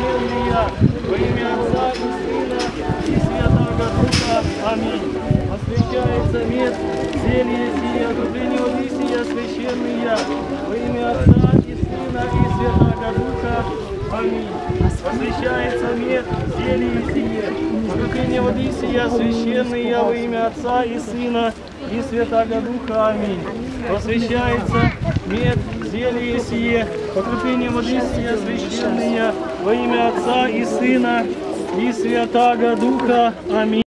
священные, во имя Отца и Сына и Святого Духа. Аминь. Освящается мед, зелье сие, окрупление воды сия священные, во имя Отца и Сына и Святого Духа. Аминь. Освящается мед, зелье сие, окрупление воды сия священные, во имя Отца и Сына и Святого Духа. Аминь. Посвящается мед, зелье сие, покрыпление воды сие священные, во имя Отца и Сына и Святого Духа. Аминь.